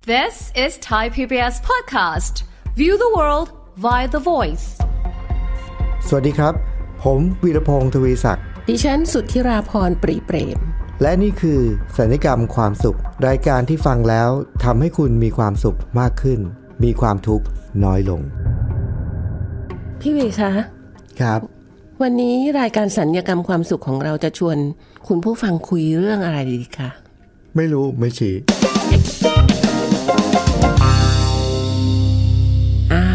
This is Thai PBS podcast. View the world via the voice. สวัสดีครับผมวีรพงษ์ทวีศักดิ์ดิฉันสุทธิราพรปรีเปรมและนี่คือสัญญกรรมความสุขรายการที่ฟังแล้วทำให้คุณมีความสุขมากขึ้นมีความทุกข์น้อยลงพี่วีคะครับวันนี้รายการสัญญกรรมความสุขของเราจะชวนคุณผู้ฟังคุยเรื่องอะไรดีคะไม่รู้ไม่ชี้อ้าว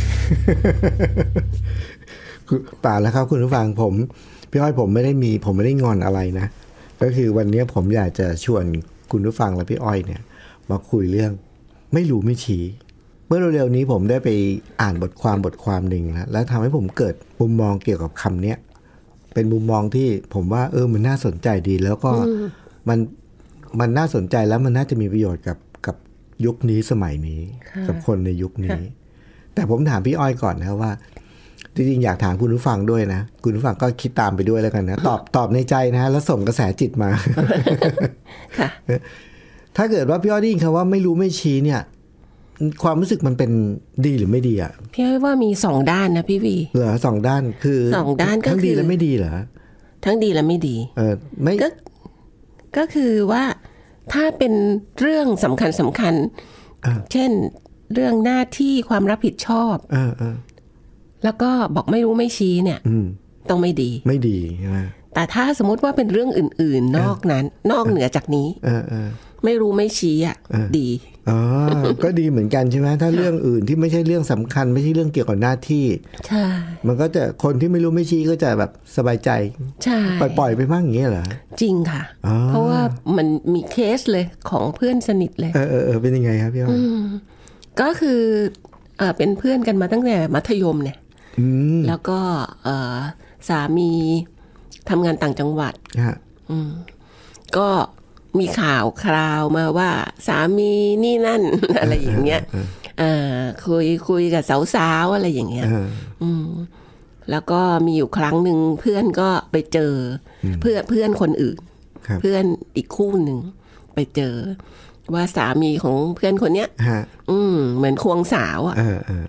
คือเปล่าแล้วครับคุณผู้ฟังพี่อ้อยผมไม่ได้งอนอะไรนะก็คือวันนี้ผมอยากจะชวนคุณผู้ฟังและพี่อ้อยเนี่ยมาคุยเรื่องไม่รู้ไม่ชี้เมื่อเร็วๆนี้ผมได้ไปอ่านบทความหนึ่งแล้วทำให้ผมเกิดมุมมองเกี่ยวกับคำนี้เป็นมุมมองที่ผมว่ามันน่าสนใจดีแล้วก็มันน่าสนใจแล้วมันน่าจะมีประโยชน์กับยุคนี้สมัยนี้กับคนในยุคนี้แต่ผมถามพี่อ้อยก่อนนะว่าจริงๆอยากถามคุณผู้ฟังด้วยนะคุณผู้ฟังก็คิดตามไปด้วยแล้วกันนะตอบในใจนะแล้วส่งกระแสจิตมาค่ะถ้าเกิดว่าพี่อ้อยได้ยินคำว่าไม่รู้ไม่ชี้เนี่ยความรู้สึกมันเป็นดีหรือไม่ดีอ่ะพี่อ้อยว่ามี2ด้านนะพี่วีเหรอ2ด้านคือ 2ด้านก็คือทั้งดีและไม่ดีเหรอทั้งดีและไม่ดีไม่ก็คือว่าถ้าเป็นเรื่องสำคัญเช่นเรื่องหน้าที่ความรับผิดชอบแล้วก็บอกไม่รู้ไม่ชี้เนี่ยต้องไม่ดีแต่ถ้าสมมติว่าเป็นเรื่องอื่นๆนอกนั้นนอกเหนือจากนี้ไม่รู้ไม่ชี้อ่ะดีก็ดีเหมือนกันใช่ไหมถ้าเรื่องอื่นที่ไม่ใช่เรื่องสำคัญไม่ใช่เรื่องเกี่ยวกับหน้าที่ใช่มันก็จะคนที่ไม่รู้ไม่ชี้ก็จะแบบสบายใจใช่ปล่อยไปมากอย่างเงี้ยเหรอจริงค่ะเพราะว่ามันมีเคสเลยของเพื่อนสนิทเลยเป็นยังไงครับพี่อ้อยก็คือเป็นเพื่อนกันมาตั้งแต่มัธยมเนี่ยแล้วก็สามีทำงานต่างจังหวัดก็มีข่าวคราวมาว่าสามีนี่นั่น อะไรอย่างเงี้ยคุยกับสาวๆอะไรอย่างเงี้ยแล้วก็มีอยู่ครั้งหนึ่งเพื่อนก็ไปเจอเพื่อนคนอื่นเพื่อนอีกคู่หนึ่งไปเจอว่าสามีของเพื่อนคนเนี้ยเหมือนควงสาวอ่ะ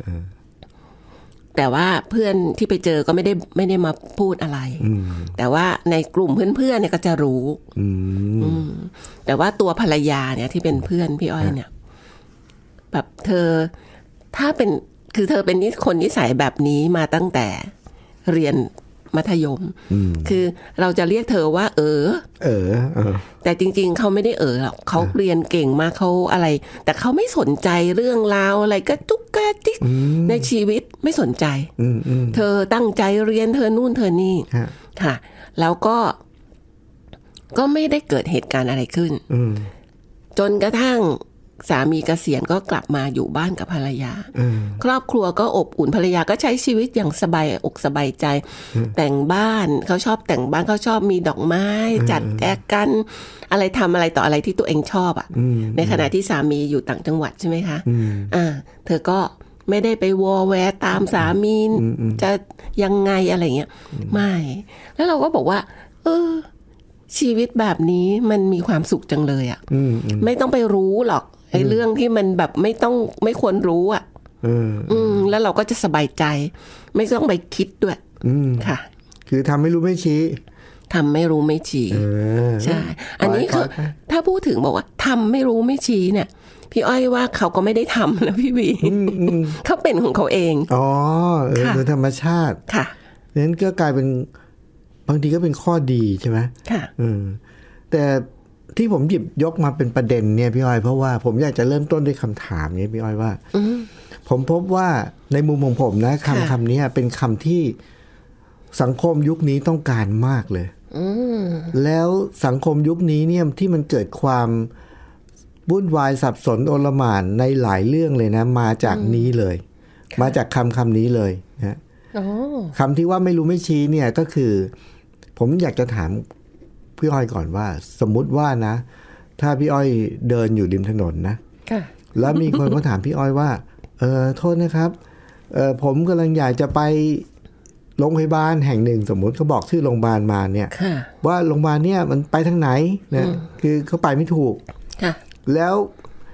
แต่ว่าเพื่อนที่ไปเจอก็ไม่ได้มาพูดอะไรแต่ว่าในกลุ่มเพื่อนๆเนี่ยก็จะรู้แต่ว่าตัวภรรยาเนี่ยที่เป็นเพื่อนพี่อ้อยเนี่ยแบบเธอถ้าเป็นคือเธอเป็นคนนิสัยแบบนี้มาตั้งแต่เรียนมัธยมคือเราจะเรียกเธอว่าแต่จริงๆเขาไม่ได้หรอกเขาเรียนเก่งมากเขาอะไรแต่เขาไม่สนใจเรื่องราวอะไรก็จุกกะจิกในชีวิตไม่สนใจเธอตั้งใจเรียนเธอนู่นเธอนี่ค่ะแล้วก็ไม่ได้เกิดเหตุการณ์อะไรขึ้นจนกระทั่งสามีเกษียณก็กลับมาอยู่บ้านกับภรรยาครอบครัวก็อบอุ่นภรรยาก็ใช้ชีวิตอย่างสบายอกสบายใจแต่งบ้านเขาชอบแต่งบ้านเขาชอบมีดอกไม้จัดแจกันอะไรทำอะไรต่ออะไรที่ตัวเองชอบอ่ะในขณะที่สามีอยู่ต่างจังหวัดใช่ไหมคะเธอก็ไม่ได้ไปวอแวร์ตามสามีจะยังไงอะไรเงี้ยไม่แล้วเราก็บอกว่าชีวิตแบบนี้มันมีความสุขจังเลยอ่ะไม่ต้องไปรู้หรอกไอ้เรื่องที่มันแบบไม่ควรรู้อ่ะแล้วเราก็จะสบายใจไม่ต้องไปคิดด้วยค่ะคือทำไม่รู้ไม่ชี้ทำไม่รู้ไม่ชี้ใช่อันนี้คือถ้าพูดถึงบอกว่าทำไม่รู้ไม่ชี้เนี่ยพี่อ้อยว่าเขาก็ไม่ได้ทำนะพี่วีเขาเป็นของเขาเองโดยธรรมชาติค่ะนั้นก็กลายเป็นบางทีก็เป็นข้อดีใช่ไหมค่ะแต่ที่ผมหยิบยกมาเป็นประเด็นเนี่ยพี่อ้อยเพราะว่าผมอยากจะเริ่มต้นด้วยคำถามนี้พี่อ้อยว่าผมพบว่าในมุมของผมนะคำนี้เป็นคำที่สังคมยุคนี้ต้องการมากเลยแล้วสังคมยุคนี้เนี่ยที่มันเกิดความวุ่นวายสับสนโอลหม่านในหลายเรื่องเลยนะมาจากนี้เลยมาจากคำนี้เลยนะคำที่ว่าไม่รู้ไม่ชี้เนี่ยก็คือผมอยากจะถามพี่อ้อยก่อนว่าสมมุติว่านะถ้าพี่อ้อยเดินอยู่ริมถนนนะแล้วมีคนมาถามพี่อ้อยว่าโทษนะครับผมกำลังอยากจะไปโรงพยาบาลแห่งหนึ่งสมมุติเขาบอกชื่อโรงพยาบาลมาเนี่ยว่าโรงพยาบาลเนี่ยมันไปทางไหนนะคือเขาไปไม่ถูกแล้ว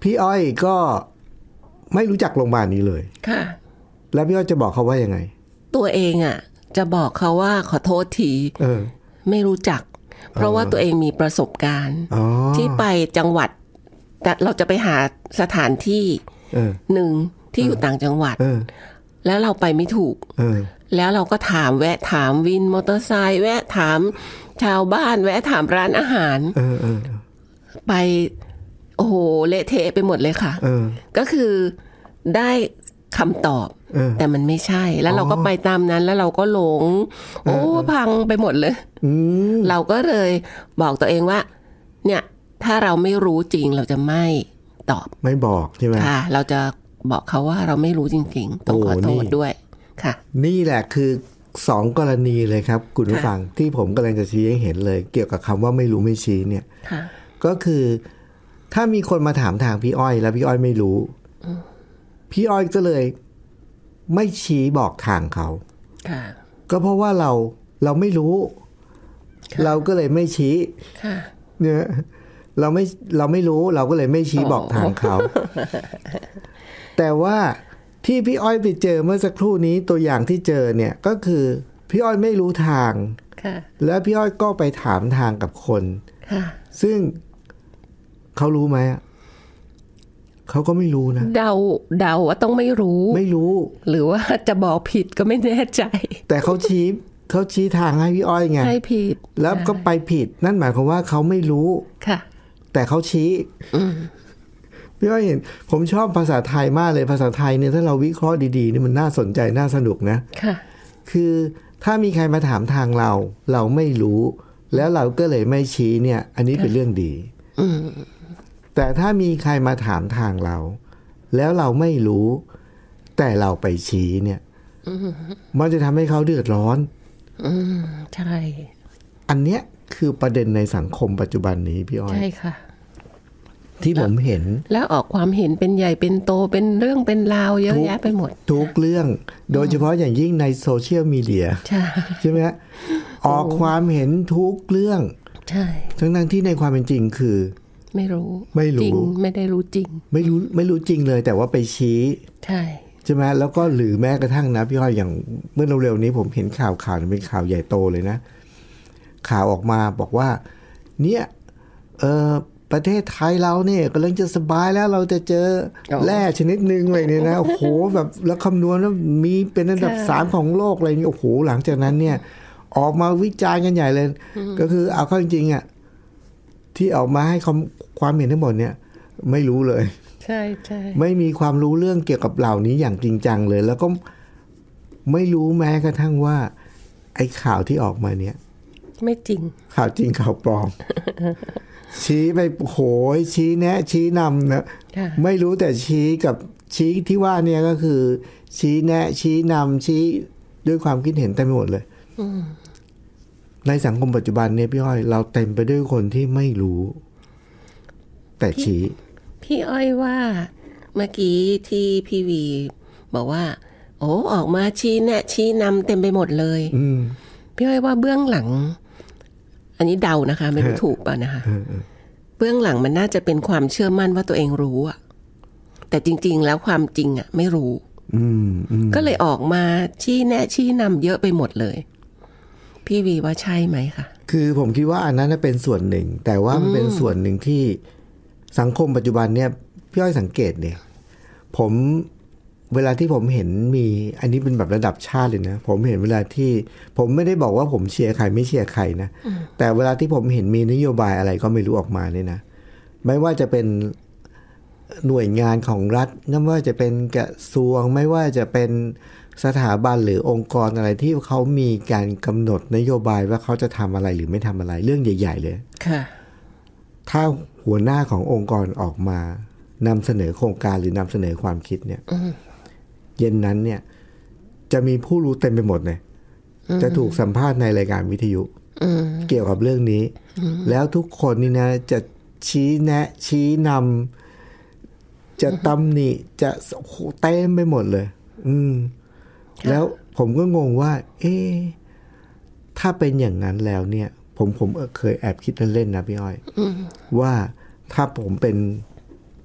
พี่อ้อยก็ไม่รู้จักโรงพยาบาลนี้เลยค่ะแล้วพี่อ้อยจะบอกเขาว่ายังไงตัวเองอ่ะจะบอกเขาว่าขอโทษทีไม่รู้จักเพราะว่าตัวเองมีประสบการณ์ที่ไปจังหวัดแต่เราจะไปหาสถานที่หนึ่งที่อยู่ต่างจังหวัดแล้วเราไปไม่ถูกแล้วเราก็ถามแวะถามวินมอเตอร์ไซค์แวะถามชาวบ้านแวะถามร้านอาหารไปโอ้โหเละเทะไปหมดเลยค่ะก็คือได้คำตอบแต่มันไม่ใช่แล้วเราก็ไปตามนั้นแล้วเราก็หลงโอ้พังไปหมดเลยเราก็เลยบอกตัวเองว่าเนี่ยถ้าเราไม่รู้จริงเราจะไม่ตอบไม่บอกใช่ไหมค่ะเราจะบอกเขาว่าเราไม่รู้จริงๆต้องขอโทษด้วยค่ะนี่แหละคือ2กรณีเลยครับคุณผู้ฟังที่ผมกำลังจะชี้ให้เห็นเลยเกี่ยวกับคำว่าไม่รู้ไม่ชี้เนี่ยก็คือถ้ามีคนมาถามทางพี่อ้อยแล้วพี่อ้อยไม่รู้พี่อ้อยก็เลยไม่ชี้บอกทางเขาก็เพราะว่าเราไม่รู้เราก็เลยไม่ชี้เนี่ยเราไม่รู้เราก็เลยไม่ชี้บอกทางเขาแต่ว่าที่พี่อ้อยไปเจอเมื่อสักครู่นี้ตัวอย่างที่เจอเนี่ยก็คือพี่อ้อยไม่รู้ทางแล้วพี่อ้อยก็ไปถามทางกับคนซึ่งเขารู้ไหมเขาก็ไม่รู้นะเดาว่าต้องไม่รู้หรือว่าจะบอกผิดก็ไม่แน่ใจแต่เขาชี้ทางให้พี่อ้อยไงให้ผิดแล้วก็ไปผิดนั่นหมายความว่าเขาไม่รู้ค่ะแต่เขาชี้พี่อ้อยเห็นผมชอบภาษาไทยมากเลยภาษาไทยเนี่ยถ้าเราวิเคราะห์ดีๆนี่มันน่าสนใจน่าสนุกนะค่ะคือถ้ามีใครมาถามทางเราไม่รู้แล้วเราก็เลยไม่ชี้เนี่ยอันนี้เป็นเรื่องดีแต่ถ้ามีใครมาถามทางเราแล้วเราไม่รู้แต่เราไปชี้เนี่ยมันจะทำให้เขาเดือดร้อนใช่อันเนี้ยคือประเด็นในสังคมปัจจุบันนี้พี่อ้อยใช่ค่ะที่ผมเห็นแล้วออกความเห็นเป็นใหญ่เป็นโตเป็นเรื่องเป็นราวเยอะแยะไปหมดทุกเรื่องโดยเฉพาะอย่างยิ่งในโซเชียลมีเดียใช่ไหมออกความเห็นทุกเรื่องใช่ทั้งที่ในความเป็นจริงคือไม่รู้จริงไม่ได้รู้จริงไม่รู้จริงเลยแต่ว่าไปชี้ใช่ไหมแล้วก็หรือแม้กระทั่งนะพี่อ้อยอย่างเมื่อเร็วๆนี้ผมเห็นข่าวเป็นข่าวใหญ่โตเลยนะข่าวออกมาบอกว่าเนี่ยประเทศไทยเราเนี่ยกำลังจะสบายแล้วเราจะเจอแร่ชนิดนึงอะไรเนี่ยนะโอ้โหแบบแล้วคำนวณแล้วมีเป็นอันดับ3ของโลกอะไรนี่โอ้โหหลังจากนั้นเนี่ยออกมาวิจารณ์กันใหญ่เลยก็คือเอาเข้าจริงๆอ่ะที่ออกมาให้ความเห็นทั้งหมดเนี่ยไม่รู้เลยใช่ไม่มีความรู้เรื่องเกี่ยวกับเหล่านี้อย่างจริงจังเลยแล้วก็ไม่รู้แม้กระทั่งว่าไอ้ข่าวที่ออกมาเนี่ยไม่จริงข่าวจริงข่าวปลอม ชี้ไปโหยชี้แนะชี้นำนะไม่รู้แต่ชี้ที่ว่าเนี่ยก็คือชี้แนะชี้นำชี้ด้วยความคิดเห็นเต็มไปหมดเลยในสังคมปัจจุบันเนี่ยพี่อ้อยเราเต็มไปด้วยคนที่ไม่รู้แต่ชี้พี่อ้อยว่าเมื่อกี้ที่พี่วีบอกว่าโอ้ออกมาชี้แนะชี้นำเต็มไปหมดเลยพี่อ้อยว่าเบื้องหลังอันนี้เดานะคะไม่รู้ถูกป่ะนะคะเบื้องหลังมันน่าจะเป็นความเชื่อมั่นว่าตัวเองรู้อะแต่จริงๆแล้วความจริงอะไม่รู้ก็เลยออกมาชี้แนะชี้นำเยอะไปหมดเลยพี่วีว่าใช่ไหมคะคือผมคิดว่าอันนั้นเป็นส่วนหนึ่งแต่ว่ามันเป็นส่วนหนึ่งที่สังคมปัจจุบันเนี่ยพี่อ้อยสังเกตเนี่ยเวลาที่ผมเห็นมีอันนี้เป็นแบบระดับชาติเลยนะผมเห็นเวลาที่ผมไม่ได้บอกว่าผมเชียร์ใครไม่เชียร์ใครนะแต่เวลาที่ผมเห็นมีนโยบายอะไรก็ไม่รู้ออกมาเนี่ยนะไม่ว่าจะเป็นหน่วยงานของรัฐไม่ว่าจะเป็นกระทรวงไม่ว่าจะเป็นสถาบันหรือองค์กรอะไรที่เขามีการกำหนดนโยบายว่าเขาจะทำอะไรหรือไม่ทำอะไรเรื่องใหญ่ๆเลยค่ะถ้าหัวหน้าขององค์กรออกมานำเสนอโครงการหรือนำเสนอความคิดเนี่ยเย็นนั้นเนี่ยจะมีผู้รู้เต็มไปหมดเลยจะถูกสัมภาษณ์ในรายการวิทยุเกี่ยวกับเรื่องนี้แล้วทุกคนนี่นะจะชี้แนะชี้นำจะตำหนิจะเต็มไปหมดเลยแล้วผมก็งงว่าถ้าเป็นอย่างนั้นแล้วเนี่ยผมเคยแอบคิดเล่นๆนะพี่อ้อยว่าถ้าผมเป็น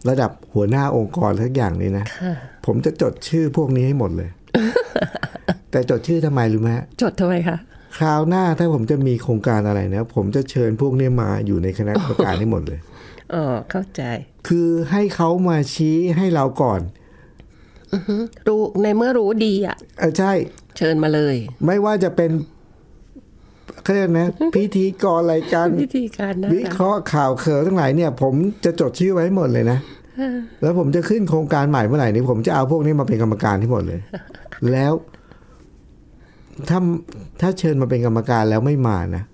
ระดับหัวหน้าองค์กรทุกอย่างนี้นะผมจะจดชื่อพวกนี้ให้หมดเลย แต่จดชื่อทำไมรู้ไหมจดทำไมคะคราวหน้าถ้าผมจะมีโครงการอะไรนะผมจะเชิญพวกนี้มาอยู่ในคณะกรรมการให้หมดเลยอ๋อเข้าใจคือให้เขามาชี้ให้เราก่อนรู้ในเมื่อรู้ดีอ่ะใช่เชิญมาเลยไม่ว่าจะเป็นเขาเรียกนะ พิธีกรรายการวิเคราะห์ข่าวเขินทั้งหลายเนี่ยผมจะจดชื่อไว้หมดเลยนะแล้วผมจะขึ้นโครงการใหม่เมื่อไหร่นี้ผมจะเอาพวกนี้มาเป็นกรรมการที่หมดเลยแล้วถ้าเชิญมาเป็นกรรมการแล้วไม่มานะ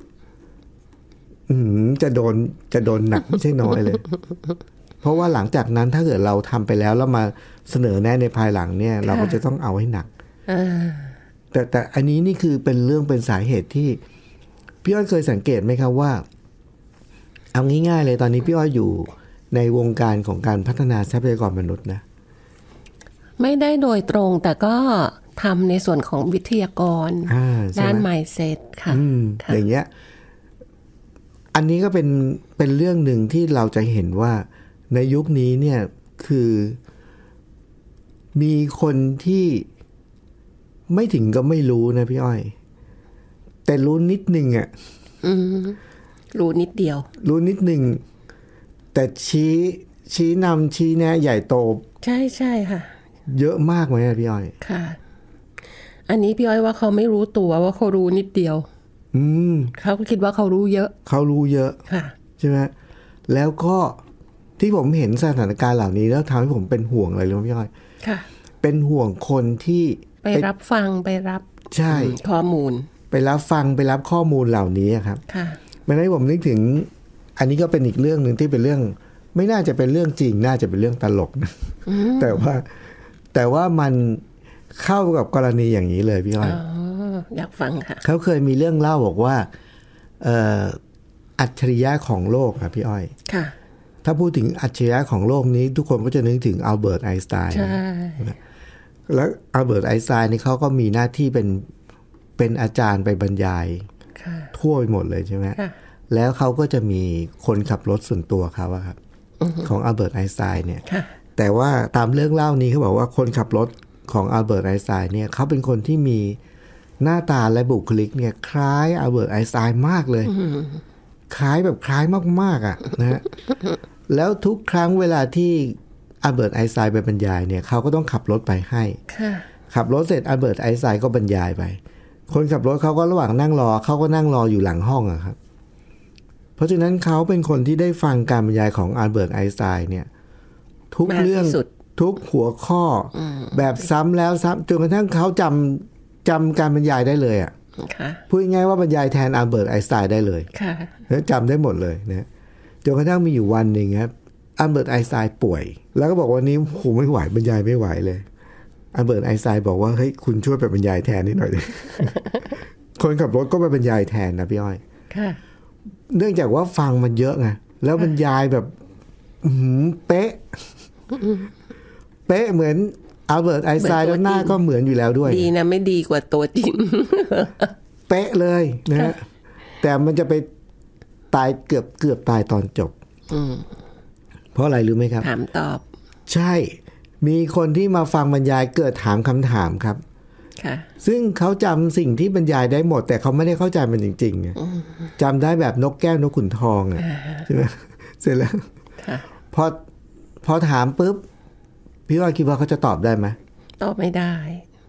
จะโดนหนักไม่ใช่น้อยเลยเพราะว่าหลังจากนั้นถ้าเกิดเราทำไปแล้วมาเสนอแนะในภายหลังเนี่ยเราก็จะต้องเอาให้หนักแต่อันนี้นี่คือเป็นสาเหตุที่พี่อ้อยเคยสังเกตไหมครับว่าเอาง่ายๆเลยตอนนี้พี่อ้อยอยู่ในวงการของการพัฒนาทรัพยากรมนุษย์นะไม่ได้โดยตรงแต่ก็ทำในส่วนของวิทยากรด้าน mindset ค่ะอย่างเงี้ยอันนี้ก็เป็นเรื่องหนึ่งที่เราจะเห็นว่าในยุคนี้เนี่ยคือมีคนที่ไม่ถึงก็ไม่รู้นะพี่อ้อยแต่รู้นิดนึงอ่ะรู้นิดเดียวรู้นิดนึงแต่ชี้นำชี้แนะใหญ่โตใช่ใช่ค่ะเยอะมากไหมพี่อ้อยค่ะอันนี้พี่อ้อยว่าเขาไม่รู้ตัวว่าเขารู้นิดเดียวเขาก็คิดว่าเขารู้เยอะเขารู้เยอะค่ะใช่ไหมแล้วก็ที่ผมเห็นสถานการณ์เหล่านี้แล้วทำให้ผมเป็นห่วงอะไรรู้ไหมพี่อ้อยค่ะเป็นห่วงคนที่ไปรับฟังไปรับใช่ข้อมูลไปรับฟังไปรับข้อมูลเหล่านี้ครับค่ะมันให้ผมนึกถึงอันนี้ก็เป็นอีกเรื่องนึงที่เป็นเรื่องไม่น่าจะเป็นเรื่องจริงน่าจะเป็นเรื่องตลกนะแต่ว่ามันเข้ากับกรณีอย่างนี้เลยพี่อ้อยอยากฟังค่ะเขาเคยมีเรื่องเล่าบอกว่าอัจฉริยะของโลกครับพี่อ้อยค่ะถ้าพูดถึงอัจฉริยะของโลกนี้ทุกคนก็จะนึกถึงอัลเบิร์ตไอน์สไตน์ใช่แล้วอัลเบิร์ตไอน์สไตน์นี่เขาก็มีหน้าที่เป็นอาจารย์ไปบรรยายทั่วไปหมดเลยใช่ไหมแล้วเขาก็จะมีคนขับรถส่วนตัวเขาครับของอัลเบิร์ตไอน์สไตน์เนี่ยแต่ว่าตามเรื่องเล่านี้เขาบอกว่าคนขับรถของอัลเบิร์ตไอน์สไตน์เนี่ยเขาเป็นคนที่มีหน้าตาและบุคลิกเนี่ยคล้ายอัลเบิร์ตไอน์สไตน์มากเลยคล้ายแบบคล้ายมากๆอ่ะนะฮะแล้วทุกครั้งเวลาที่อัลเบิร์ตไอน์สไตน์ไปบรรยายเนี่ยเขาก็ต้องขับรถไปให้ขับรถเสร็จอัลเบิร์ตไอน์สไตน์ก็บรรยายไปคนขับรถเขาก็ระหว่างนั่งรอเขาก็นั่งรออยู่หลังห้องอะครับเพราะฉะนั้นเขาเป็นคนที่ได้ฟังการบรรยายของอัลเบิร์ตไอน์สไตน์เนี่ยทุกเรื่องทุกหัวข้อแบบซ้ำแล้วซ้ำจนกระทั่งเขาจำการบรรยายได้เลยอ่ะพูดง่ายๆว่าบรรยายแทนอัลเบิร์ตไอน์สไตน์ได้เลยแล้วจำได้หมดเลยนะจนกระทั่งมีอยู่วันหนึ่งครับอัลเบิร์ตไอน์สไตน์ป่วยแล้วก็บอกวันนี้โหไม่ไหวบรรยายไม่ไหวเลยอัลเบิร์ตไอน์สไตน์บอกว่าเฮ้ยคุณช่วยไปบรรยายแทนนิดหน่อยดิ คนขับรถก็ไปบรรยายแทนนะพี่อ้อยเนื่องจากว่าฟังมันเยอะไงแล้วบรรยายแบบเป๊ะเป๊ะเหมือนอัลเบิร์ตไอน์สไตน์แล้วหน้าก็เหมือนอยู่แล้วด้วยดีนะไม่ดีกว่าตัวจริงเป๊ะเลยนะแต่มันจะไปตายเกือบตายตอนจบเพราะอะไรรู้ไหมครับถามตอบใช่มีคนที่มาฟังบรรยายเกิดถามคำถามครับซึ่งเขาจำสิ่งที่บรรยายได้หมดแต่เขาไม่ได้เข้าใจมันจริงๆจำได้แบบนกแก้วนกขุนทองใช่ไหมเสร็จแล้วพอถามปุ๊บพี่ว่าคิดว่าเขาจะตอบได้ไหมตอบไม่ได้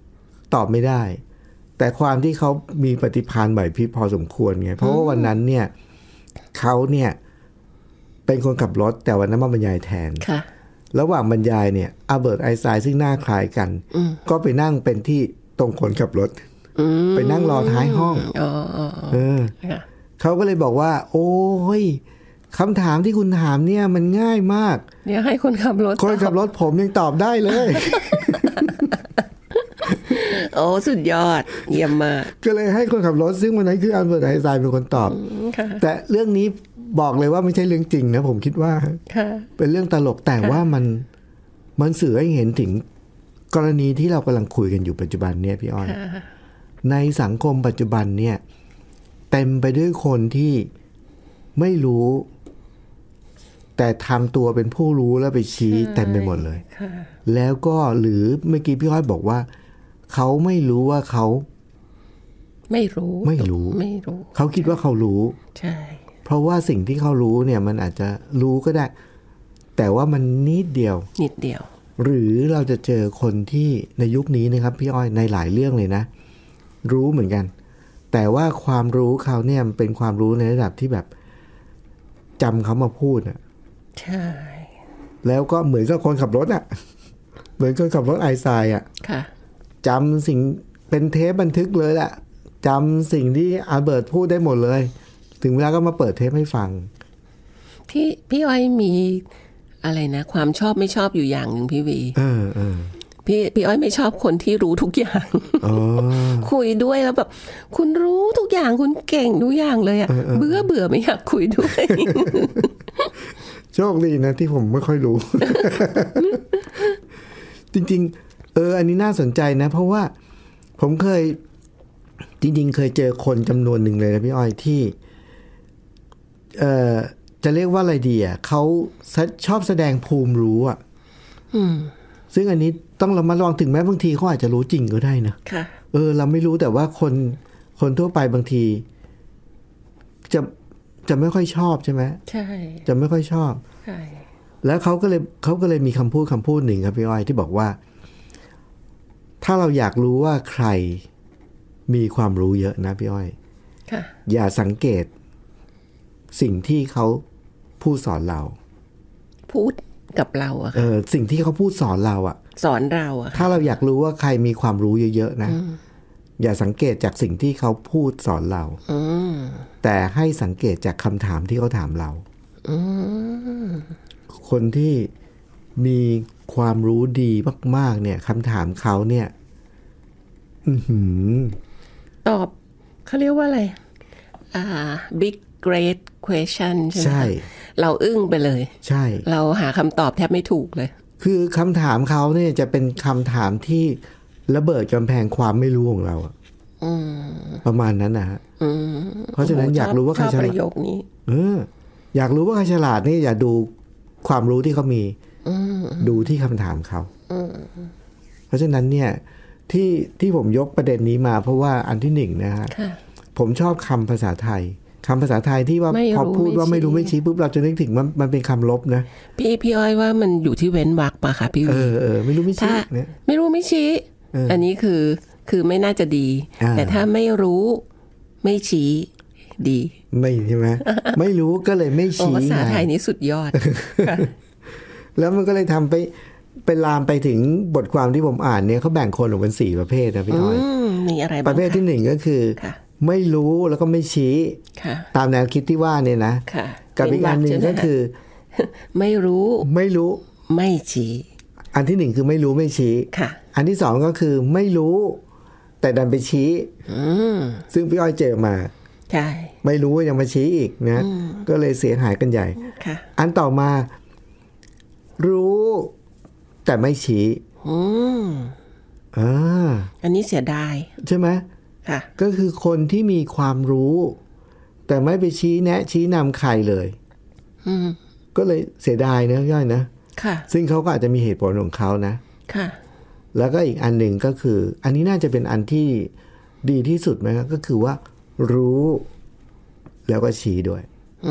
แต่ความที่เขามีปฏิภาณไหวพริบพอสมควรไงเพราะว่าวันนั้นเนี่ยเขาเนี่ยเป็นคนขับรถแต่วันนั้นมาบรรยายแทนระหว่างบรรยายเนี่ยอัลเบิร์ตไอน์สไตน์ซึ่งหน้าคล้ายกันก็ไปนั่งเป็นที่ตรงคนขับรถไปนั่งรอท้ายห้องเขาก็เลยบอกว่าโอ้ยคำถามที่คุณถามเนี่ยมันง่ายมากเดี๋ยวให้คนขับรถผมยังตอบได้เลยโอ้สุดยอดเยี่ยมมากก็เลยให้คนขับรถซึ่งวันนั้นคืออัลเบิร์ตไอน์สไตน์เป็นคนตอบแต่เรื่องนี้บอกเลยว่าไม่ใช่เรื่องจริงนะผมคิดว่าเป็นเรื่องตลกแต่ว่ามันสื่อให้เห็นถึงกรณีที่เรากำลังคุยกันอยู่ปัจจุบันเนี่ยพี่อ้อยในสังคมปัจจุบันเนี่ยเต็มไปด้วยคนที่ไม่รู้แต่ทำตัวเป็นผู้รู้แล้วไปชี้เต็มไปหมดเลยแล้วก็หรือเมื่อกี้พี่อ้อยบอกว่าเขาไม่รู้ว่าเขาไม่รู้เขาคิดว่าเขารู้ใช่เพราะว่าสิ่งที่เขารู้เนี่ยมันอาจจะรู้ก็ได้แต่ว่ามันนิดเดียวหรือเราจะเจอคนที่ในยุคนี้นะครับพี่อ้อยในหลายเรื่องเลยนะรู้เหมือนกันแต่ว่าความรู้เขาเนี่ยเป็นความรู้ในระดับที่แบบจำเขามาพูดอ่ะใช่แล้วก็เหมือนกับคนขับรถอ่ะเหมือนคนขับรถไอซายอ่ะจำสิ่งเป็นเทปบันทึกเลยแหละจำสิ่งที่อาเบิร์ตพูดได้หมดเลยถึงเวลาก็มาเปิดเทปให้ฟังพี่อ้อยมีอะไรนะความชอบไม่ชอบอยู่อย่างหนึ่งพี่วีพี่อ้อยไม่ชอบคนที่รู้ทุกอย่างคุยด้วยแล้วแบบคุณรู้ทุกอย่างคุณเก่งทุกอย่างเลยอ่ะเบื่อไม่อยากคุยด้วยโชคดีนะที่ผมไม่ค่อยรู้ จริงๆอันนี้น่าสนใจนะเพราะว่าผมเคยจริงๆเคยเจอคนจำนวนหนึ่งเลยนะพี่อ้อยที่จะเรียกว่าอะไรดีอ่ะเขาชอบแสดงภูมิรู้อ่ะซึ่งอันนี้ต้องระมัดระวังถึงแม้บางทีเขาอาจจะรู้จริงก็ได้นะเราไม่รู้แต่ว่าคนทั่วไปบางทีจะไม่ค่อยชอบใช่ไหมใช่จะไม่ค่อยชอบใช่แล้วเขาก็เลยมีคำพูดหนึ่งครับพี่อ้อยที่บอกว่าถ้าเราอยากรู้ว่าใครมีความรู้เยอะนะพี่อ้อยอย่าสังเกตสิ่งที่เขาพูดสอนเราพูดกับเราอะสิ่งที่เขาพูดสอนเราอะสอนเราอะถ้าเราอยากรู้ว่าใครมีความรู้เยอะๆนะอย่าสังเกตจากสิ่งที่เขาพูดสอนเราแต่ให้สังเกตจากคำถามที่เขาถามเราคนที่มีความรู้ดีมากๆเนี่ยคำถามเขาเนี่ยตอบเขาเรียกว่าอะไรbig great question ใช่ไหมใช่เราอึ้งไปเลยใช่เราหาคำตอบแทบไม่ถูกเลยคือคำถามเขาเนี่ยจะเป็นคำถามที่ระเบิดกำแพงความไม่รู้ของเราประมาณนั้นนะฮะเพราะฉะนั้นอยากรู้ว่าใครฉลาดประโยคนี้อยากรู้ว่าใครฉลาดนี่อย่าดูความรู้ที่เขามีดูที่คำถามเขาเพราะฉะนั้นเนี่ยที่ผมยกประเด็นนี้มาเพราะว่าอันที่หนึ่งนะฮะผมชอบคำภาษาไทยคำภาษาไทยที่ว่าพอพูดว่าไม่รู้ไม่ชี้ปุ๊บเราจะนึกถึงมันเป็นคำลบนะพี่อ้อยว่ามันอยู่ที่เว้นวรรคป่ะคะพี่ไม่รู้ไม่ชี้เนี่ยไม่รู้ไม่ชี้อันนี้คือไม่น่าจะดีแต่ถ้าไม่รู้ไม่ชี้ดีไม่ใช่ไหมไม่รู้ก็เลยไม่ชี้ภาษาไทยนี้สุดยอดแล้วมันก็เลยทำไปลามไปถึงบทความที่ผมอ่านเนี่ยเขาแบ่งคนออกเป็น4ประเภทนะพี่อ้อยมีอะไรบ้างประเภทที่1ก็คือไม่รู้แล้วก็ไม่ชี้ตามแนวคิดที่ว่าเนี่ยนะกับอีกอันหนึ่งก็คือไม่รู้ไม่ชี้อันที่1คือไม่รู้ไม่ชี้อันที่2ก็คือไม่รู้แต่ดันไปชี้ซึ่งพี่อ้อยเจอมาใช่ไม่รู้ยังมาชี้อีกนะก็เลยเสียหายกันใหญ่อันต่อมารู้แต่ไม่ชี้อันนี้เสียดายใช่ไหมก็คือคนที่มีความรู้แต่ไม่ไปชี้แนะชี้นำใครเลยก็เลยเสียดายนะย่อยนะซึ่งเขาก็อาจจะมีเหตุผลของเขานะแล้วก็อีกอันหนึ่งก็คืออันนี้น่าจะเป็นอันที่ดีที่สุดไหมครับก็คือว่ารู้แล้วก็ชี้ด้วย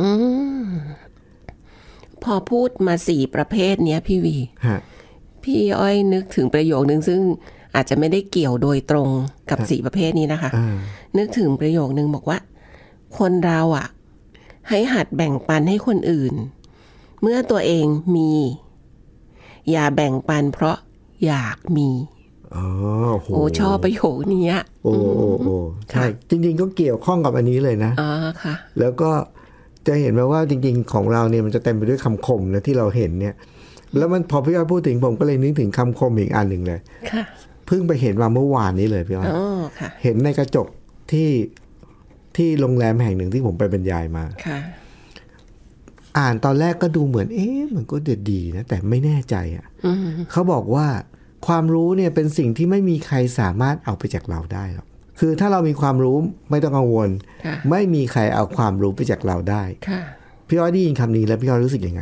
พอพูดมา4ประเภทเนี้ยพี่วีพี่อ้อยนึกถึงประโยคนึงซึ่งอาจจะไม่ได้เกี่ยวโดยตรงกับ4ประเภทนี้นะคะนึกถึงประโยคนึงบอกว่าคนเราอ่ะให้หัดแบ่งปันให้คนอื่นเมื่อตัวเองมีอย่าแบ่งปันเพราะอยากมีโอ้ชอบประโยคนี้โอ้ใช่จริงๆก็เกี่ยวข้องกับอันนี้เลยนะค่ะแล้วก็จะเห็นไหมว่าจริงๆของเราเนี่ยมันจะเต็มไปด้วยคำคมนะที่เราเห็นเนี่ยแล้วมันพอพี่อ้อยพูดถึงผมก็เลยนึกถึงคำคมอีกอันหนึ่งเลยค่ะเพิ่งไปเห็นมาเมื่อวานนี้เลยพี่อ้อยเห็นในกระจกที่โรงแรมแห่งหนึ่งที่ผมไปบรรยายมาอ่านตอนแรกก็ดูเหมือนมันก็ดีนะแต่ไม่แน่ใจเขาบอกว่าความรู้เนี่ยเป็นสิ่งที่ไม่มีใครสามารถเอาไปจากเราได้หรอกคือถ้าเรามีความรู้ไม่ต้องกังวลไม่มีใครเอาความรู้ไปจากเราได้พี่อ้อยได้ยินคำนี้แล้วพี่อ้อยรู้สึกยังไง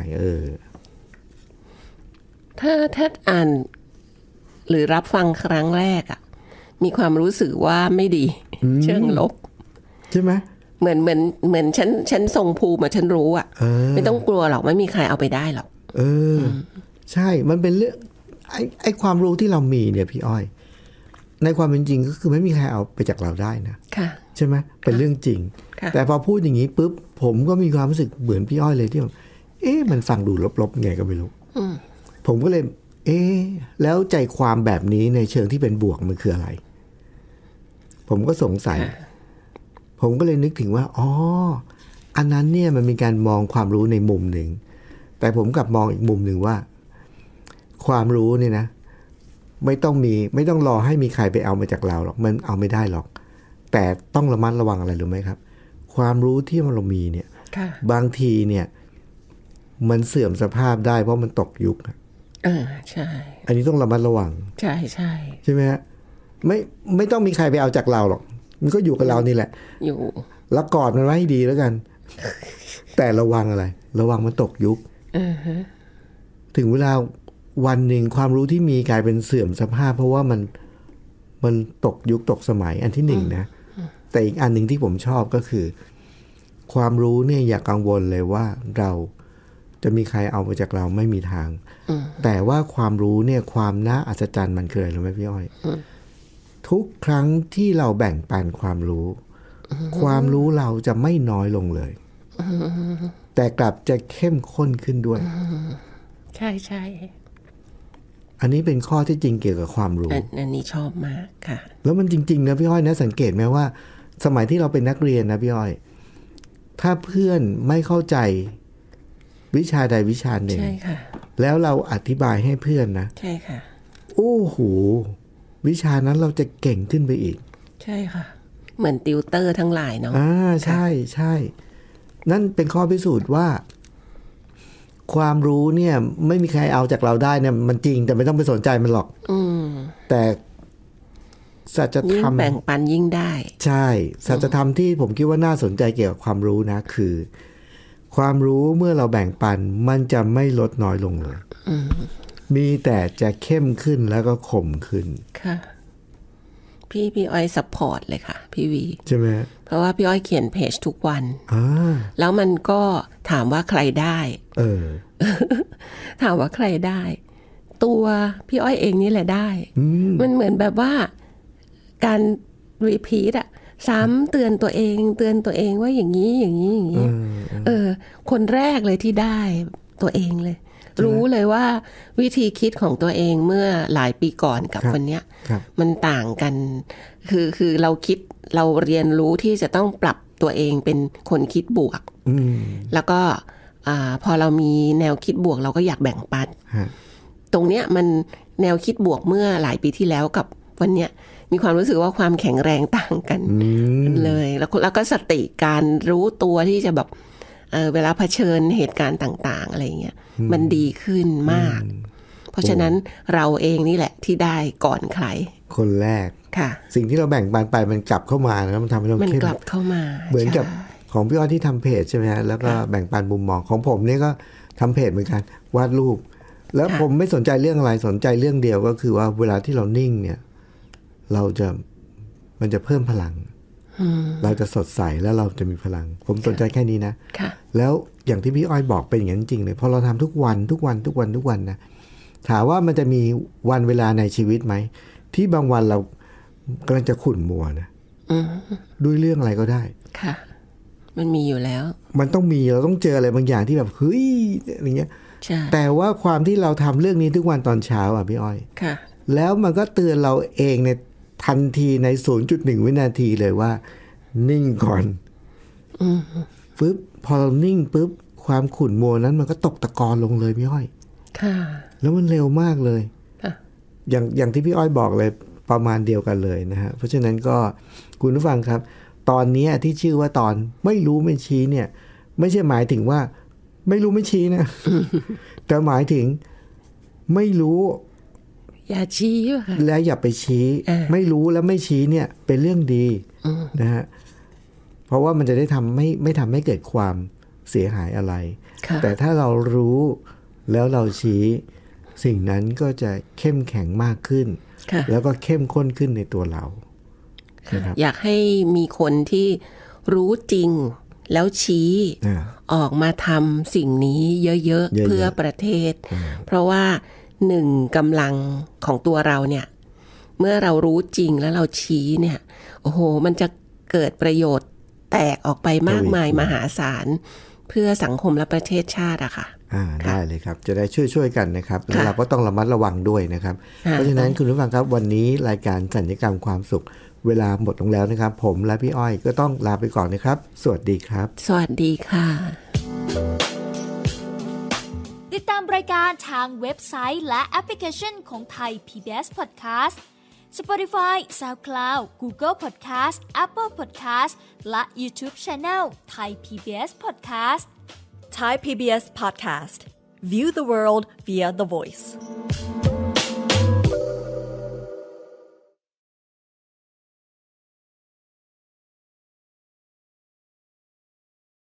ถ้าอ่านหรือรับฟังครั้งแรกอ่ะมีความรู้สึกว่าไม่ดีเชิงลบใช่ไหมเหมือนฉันทรงภูมิฉันรู้อ่ะไม่ต้องกลัวหรอกไม่มีใครเอาไปได้หรอกใช่มันเป็นเรื่องไอ้ความรู้ที่เรามีเนี่ยพี่อ้อยในความเป็นจริงก็คือไม่มีใครเอาไปจากเราได้นะใช่ไหมเป็นเรื่องจริงแต่พอพูดอย่างนี้ปุ๊บผมก็มีความรู้สึกเหมือนพี่อ้อยเลยที่แบบมันฟังดูลบๆไงก็ไม่รู้ผมก็เลยแล้วใจความแบบนี้ในเชิงที่เป็นบวกมันคืออะไรผมก็สงสัยผมก็เลยนึกถึงว่าอันนั้นเนี่ยมันมีการมองความรู้ในมุมหนึ่งแต่ผมกลับมองอีกมุมหนึ่งว่าความรู้เนี่ยนะไม่ต้องรอให้มีใครไปเอามาจากเราหรอกมันเอาไม่ได้หรอกแต่ต้องระมัดระวังอะไรรู้ไหมครับความรู้ที่เรามีเนี่ยบางทีเนี่ยมันเสื่อมสภาพได้เพราะมันตกยุคใช่อันนี้ต้องระมัดระวังใช่ใช่ใช่ไหมฮะไม่ต้องมีใครไปเอาจากเราหรอกมันก็อยู่กับเรานี่แหละอยู่แล้วกอดมันไว้ให้ดีแล้วกันแต่ระวังอะไรระวังมันตกยุคถึงเวลาวันหนึ่งความรู้ที่มีกลายเป็นเสื่อมสภาพเพราะว่ามันตกยุคตกสมัยอันที่หนึ่งนะแต่อีกอันหนึ่งที่ผมชอบก็คือความรู้เนี่ยอย่ากังวลเลยว่าเราจะมีใครเอาไปจากเราไม่มีทางแต่ว่าความรู้เนี่ยความน่าอัศจรรย์มันคืออะไรรู้ไหมพี่อ้อยทุกครั้งที่เราแบ่งปันความรู้ความรู้เราจะไม่น้อยลงเลยแต่กลับจะเข้มข้นขึ้นด้วยใช่ใช่อันนี้เป็นข้อที่จริงเกี่ยวกับความรู้อันนี้ชอบมากค่ะแล้วมันจริงๆนะพี่อ้อยนะสังเกตไหมว่าสมัยที่เราเป็นนักเรียนนะพี่อ้อยถ้าเพื่อนไม่เข้าใจวิชาใดวิชาหนึ่งแล้วเราอธิบายให้เพื่อนนะใช่ค่ะโอ้โหวิชานั้นเราจะเก่งขึ้นไปอีกใช่ค่ะเหมือนติวเตอร์ทั้งหลายเนาะใช่ใช่นั่นเป็นข้อพิสูจน์ว่าความรู้เนี่ยไม่มีใครเอาจากเราได้เนี่ยมันจริงแต่ไม่ต้องไปสนใจมันหรอกแต่สัจธรรมแบ่งปันยิ่งได้ใช่สัจธรรมที่ผมคิดว่าน่าสนใจเกี่ยวกับความรู้นะคือความรู้เมื่อเราแบ่งปันมันจะไม่ลดน้อยลงเลยมีแต่จะเข้มขึ้นแล้วก็ขมขึ้นค่ะพี่อ้อยซัพพอร์ตเลยค่ะพี่วีใช่ไหมเพราะว่าพี่อ้อยเขียนเพจทุกวันแล้วมันก็ถามว่าใครได้ถามว่าใครได้ตัวพี่อ้อยเองนี่แหละได้มันเหมือนแบบว่าการรีพีทอะซ้ำเตือนตัวเองว่าอย่างนี้อย่างนี้อย่างนี้คนแรกเลยที่ได้ตัวเองเลยรู้เลยว่าวิธีคิดของตัวเองเมื่อหลายปีก่อนกับวันเนี้ยมันต่างกันคือเราคิดเราเรียนรู้ที่จะต้องปรับตัวเองเป็นคนคิดบวกแล้วก็พอเรามีแนวคิดบวกเราก็อยากแบ่งปันตรงเนี้ยมันแนวคิดบวกเมื่อหลายปีที่แล้วกับวันเนี้ยมีความรู้สึกว่าความแข็งแรงต่างกันเลยแล้วก็สติการรู้ตัวที่จะแบบเวลาเผชิญเหตุการณ์ต่างๆอะไรเงี้ยมันดีขึ้นมากเพราะฉะนั้นเราเองนี่แหละที่ได้ก่อนใครคนแรกค่ะสิ่งที่เราแบ่งปันไปมันกลับเข้ามาแล้วมันทำให้เราเข้มกลับเข้ามาเหมือนกับของพี่อ้อยที่ทำเพจใช่ไหมฮะแล้วก็แบ่งปันมุมมองของผมนี่ก็ทำเพจเหมือนกันวาดรูปแล้วผมไม่สนใจเรื่องอะไรสนใจเรื่องเดียวก็คือว่าเวลาที่เรานิ่งเนี่ยมันจะเพิ่มพลังเราจะสดใสแล้วเราจะมีพลังผมสนใจแค่นี้นะแล้วอย่างที่พี่อ้อยบอกเป็นอย่างนั้นจริงเลยพอเราทำทุกวันนะถามว่ามันจะมีวันเวลาในชีวิตไหมที่บางวันเรากำลังจะขุ่นมัวนะด้วยเรื่องอะไรก็ได้ค่ะมันมีอยู่แล้วมันต้องมีเราต้องเจออะไรบางอย่างที่แบบเฮ้ยอะไรเงี้ยแต่ว่าความที่เราทำเรื่องนี้ทุกวันตอนเช้าอ่ะพี่อ้อยค่ะแล้วมันก็เตือนเราเองในทันทีใน 0.1 วินาทีเลยว่านิ่งก่อนปึ๊บพอเรานิ่งปึ๊บความขุ่นมัวนั้นมันก็ตกตะกอนลงเลยพี่อ้อยค่ะแล้วมันเร็วมากเลยอย่างที่พี่อ้อยบอกเลยประมาณเดียวกันเลยนะฮะเพราะฉะนั้นก็คุณผู้ฟังครับตอนนี้ที่ชื่อว่าตอนไม่รู้ไม่ชี้เนี่ยไม่ใช่หมายถึงว่าไม่รู้ไม่ชี้นะ แต่หมายถึงไม่รู้อย่าชี้แล้วอย่าไปชี้ไม่รู้แล้วไม่ชี้เนี่ยเป็นเรื่องดีนะฮะเพราะว่ามันจะได้ไม่ทำให้เกิดความเสียหายอะไรแต่ถ้าเรารู้แล้วเราชี้สิ่งนั้นก็จะเข้มแข็งมากขึ้นแล้วก็เข้มข้นขึ้นในตัวเราอยากให้มีคนที่รู้จริงแล้วชี้ออกมาทำสิ่งนี้เยอะๆเพื่อประเทศเพราะว่าหนึ่งกำลังของตัวเราเนี่ยเมื่อเรารู้จริงแล้วเราชี้เนี่ยโอ้โหมันจะเกิดประโยชน์แตกออกไปมากมายมหาศาลเพื่อสังคมและประเทศชาติอะค่ะได้เลยครับจะได้ช่วยกันนะครับแล้วเราก็ต้องระมัดระวังด้วยนะครับเพราะฉะนั้นคุณผู้ฟังครับวันนี้รายการสัญญกรรมความสุขเวลาหมดลงแล้วนะครับผมและพี่อ้อยก็ต้องลาไปก่อนนะครับสวัสดีครับสวัสดีค่ะติดตามรายการทางเว็บไซต์และแอปพลิเคชันของไทย PBS Podcast Spotify SoundCloud Google Podcast Apple Podcast และ YouTube Channel Thai PBS Podcast Thai PBS Podcast View the world via the voice